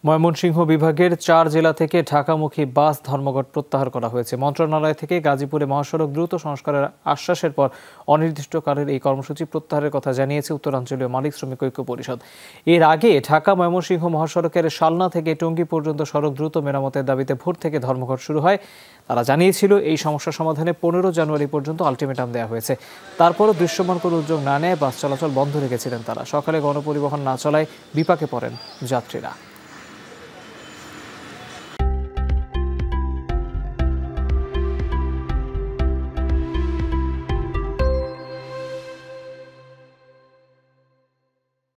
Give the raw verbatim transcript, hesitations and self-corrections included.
ময়মনসিংহ বিভাগের চার জেলা থেকে ঢাকামুখী বাস ধর্মঘট প্রত্যাহার করা হয়েছে। মন্ত্রণালয় থেকে গাজীপুরে মহাসড়ক দ্রুত সংস্কারের আশ্বাসের পর অনির্দিষ্টকালের এই কর্মসূচি প্রত্যাহারের কথা জানিয়েছে উত্তরাঞ্চলীয় মালিক শ্রমিক ঐক্য পরিষদ। এর আগে ঢাকা ময়মনসিংহ মহাসড়কের শালনা থেকে টঙ্গী পর্যন্ত সড়ক দ্রুত মেরামতের দাবিতে ভোর থেকে ধর্মঘট শুরু হয়। তারা জানিয়েছিল এই সমস্যা সমাধানে পনেরো জানুয়ারি পর্যন্ত আলটিমেটাম দেওয়া হয়েছে। তারপরও দৃশ্যমান কোনো উদ্যোগ না নেয় বাস চলাচল বন্ধ রেখেছিলেন তারা। সকালে গণপরিবহন না চলায় বিপাকে পড়েন যাত্রীরা।